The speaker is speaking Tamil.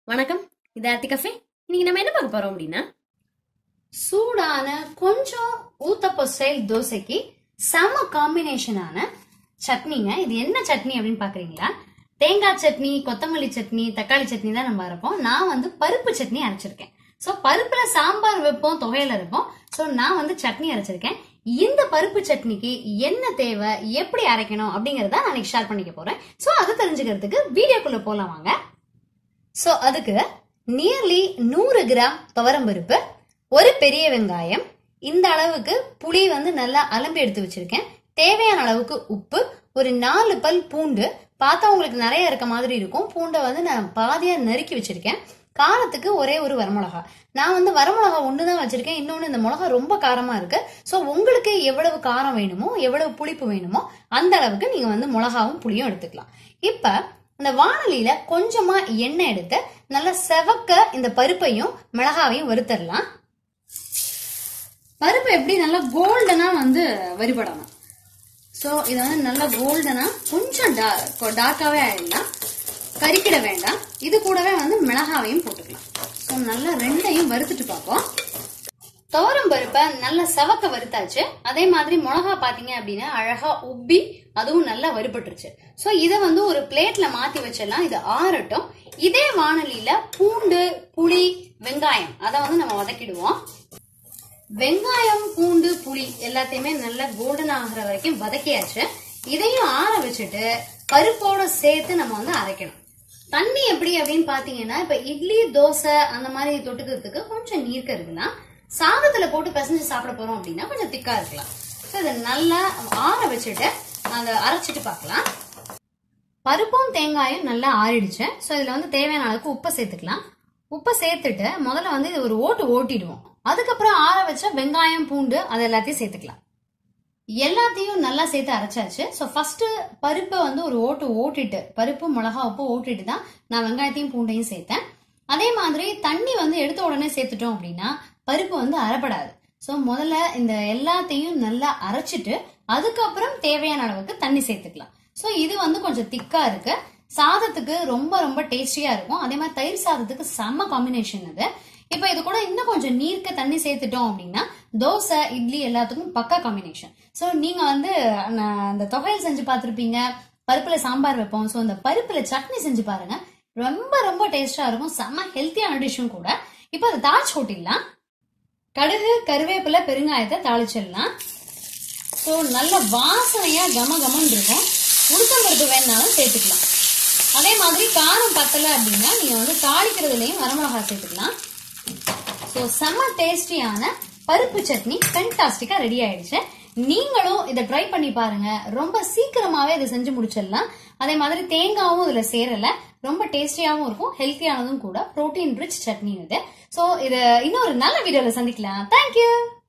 வணக்கம், இது ஆர்த்தி கஃபே. இன்னைக்கு நம்ம என்ன பார்க்க போறோம் அப்படின்னா, சூடான கொஞ்சம் ஊத்தப்ப ஸ்டைல் தோசைக்கு செம காம்பினேஷனான சட்னிங்க. இது என்ன சட்னி அப்படின்னு பாக்குறீங்களா? தேங்காய் சட்னி, கொத்தமல்லி சட்னி, தக்காளி சட்னி தான் நம்ம அரைப்போம். நான் வந்து பருப்பு சட்னி அரைச்சிருக்கேன். சோ பருப்புல சாம்பார் வைப்போம், தொகையில இருக்கும். சோ நான் வந்து சட்னி அரைச்சிருக்கேன். இந்த பருப்பு சட்னிக்கு என்ன தேவை, எப்படி அரைக்கணும் அப்படிங்கறத நான் ஷேர் பண்ணிக்க போறேன். சோ அது தெரிஞ்சுக்கிறதுக்கு வீடியோக்குள்ள போலாம் வாங்க. சோ அதுக்கு நியர்லி 100 கிராம் துவரம்பருப்பு, ஒரு பெரிய வெங்காயம், இந்த அளவுக்கு புளி வந்து நல்லா அலம்பி எடுத்து வச்சிருக்கேன், தேவையான அளவுக்கு உப்பு, ஒரு 4 பல் பூண்டு. பார்த்தா உங்களுக்கு நிறைய இருக்க மாதிரி இருக்கும். பூண்டை வந்து நான் பாதியா நறுக்கி வச்சிருக்கேன். காரத்துக்கு ஒரே ஒரு வரமிளகா. நான் வந்து வரமிளகா ஒண்ணுதான் வச்சிருக்கேன். இன்னொன்னு இந்த மிளகா ரொம்ப காரமா இருக்கு. சோ உங்களுக்கு எவ்வளவு காரம் வேணுமோ, எவ்வளவு புளிப்பு வேணுமோ அந்த அளவுக்கு நீங்க வந்து மிளகாவும் புளியும் எடுத்துக்கலாம். இப்ப இந்த வாணலியில கொஞ்சமா எண்ணெய் எடுத்து நல்லா செவக்க இந்த பருப்பையும் மிளகாவையும் வறுத்தரலாம். பருப்பு எப்படி நல்லா கோல்டனா வந்து வறுபடணும். சோ இத வந்து நல்லா கோல்டனா கொஞ்சம் டார்க்காவே ஆயிடலாம், கறிக்கிட வேண்டாம். இது கூடவே வந்து மிளகாவையும் போட்டுக்கலாம். சோ நல்லா ரெண்டையும் வறுத்துட்டு பார்ப்போம். துவரம் பருப்பை நல்லா செவக்க வறுத்தாச்சு. அதே மாதிரி மிளகா பாத்தீங்க அப்படின்னா அழகா உப்பி அதுவும் நல்லா வறுபட்டுருச்சு. சோ இதை வந்து ஒரு பிளேட்ல மாத்தி வச்சிடலாம். இது ஆறட்டும். இதே வாணலியில பூண்டு, புளி, வெங்காயம் அதை வந்து நம்ம வதக்கிடுவோம். வெங்காயம், பூண்டு, புளி எல்லாத்தையுமே நல்லா கோல்டன் ஆகிற வரைக்கும் வதக்கியாச்சு. இதையும் ஆற வச்சுட்டு பருப்போட சேர்த்து நம்ம வந்து அரைக்கணும். தண்ணி எப்படி அப்படின்னு பாத்தீங்கன்னா, இப்ப இட்லி, தோசை அந்த மாதிரி தொட்டுக்கிறதுக்கு கொஞ்சம் நீர்க்க இருக்கலாம். சாதத்துல போட்டு பிசைஞ்சு சாப்பிட போறோம் அப்படின்னா கொஞ்சம் திக்கா இருக்கலாம். இதை நல்லா ஆற வச்சுட்டு அதை அரைச்சிட்டு பார்க்கலாம். பருப்பும் தேங்காயும் நல்லா ஆறிடுச்சு. சோ இதுல வந்து தேவையான அளவுக்கு உப்பை சேர்த்துக்கலாம். உப்பை சேர்த்துட்டு முதல்ல வந்து இது ஒரு ஓட்டிடுவோம். அதுக்கப்புறம் ஆற வச்ச வெங்காயம், பூண்டு அது எல்லாத்தையும் சேர்த்துக்கலாம். எல்லாத்தையும் நல்லா சேர்த்து அரைச்சாச்சு. சோ ஃபர்ஸ்ட் பருப்பை வந்து ஒரு ஓட்டிட்டு, பருப்பு, மிளகா, உப்பு ஓட்டிட்டு தான் நான் வெங்காயத்தையும் பூண்டையும் சேர்த்தேன். அதே மாதிரி தண்ணி வந்து எடுத்த உடனே சேர்த்துட்டோம் அப்படின்னா பருப்பு வந்து அரைப்படாது. சோ முதல்ல இந்த எல்லாத்தையும் நல்லா அரைச்சிட்டு அதுக்கப்புறம் தேவையான அளவுக்கு தண்ணி சேர்த்துக்கலாம். சோ இது வந்து கொஞ்சம் திக்கா இருக்கு. சாதத்துக்கு ரொம்ப ரொம்ப டேஸ்டியா இருக்கும். அதே மாதிரி தயிர் சாதத்துக்கு செம்ம காம்பினேஷன் அது. இப்ப இது கூட இன்னும் கொஞ்சம் நீர்க்க தண்ணி சேர்த்துட்டோம் அப்படின்னா தோசை, இட்லி எல்லாத்துக்கும் பக்கா காம்பினேஷன். சோ நீங்க வந்து அந்த தொகையில் செஞ்சு பார்த்திருப்பீங்க, பருப்புல சாம்பார் வைப்போம். சோ இந்த பருப்புல சட்னி செஞ்சு பாருங்க, ரொம்ப ரொம்ப டேஸ்டா இருக்கும். செம்ம ஹெல்த்தியான டிஷ்ஷும் கூட. இப்ப அதை தாளிச்சு கொட்டிடலாம். கடுகு, கருவேப்பிலை, பெருங்காயத்தை தாளிச்சிடலாம். ஸோ நல்ல வாசனையா கமகமன்னு இருக்கும். உளுத்தம்பருப்பு வேணாலும் சேர்த்துக்கலாம். அதே மாதிரி காரம் பத்தலை அப்படின்னா நீங்க வந்து தாளிக்கிறதுலையும் வரமிளகா சேர்த்துக்கலாம். ஸோ செம்ம டேஸ்டியான பருப்பு சட்னி ஃபென்டாஸ்டிக்கா ரெடி ஆயிடுச்சு. நீங்களும் இதை ட்ரை பண்ணி பாருங்க. ரொம்ப சீக்கிரமாவே இதை செஞ்சு முடிச்சிடலாம். அதே மாதிரி தேங்காவும் இதுல சேரல, ரொம்ப டேஸ்டியாவும் இருக்கும், ஹெல்த்தியானதும் கூட. புரோட்டீன் ரிச் சட்னி இது. சோ இது இன்னொரு நல்ல வீடியோல சந்திக்கலாம். தேங்க்யூ.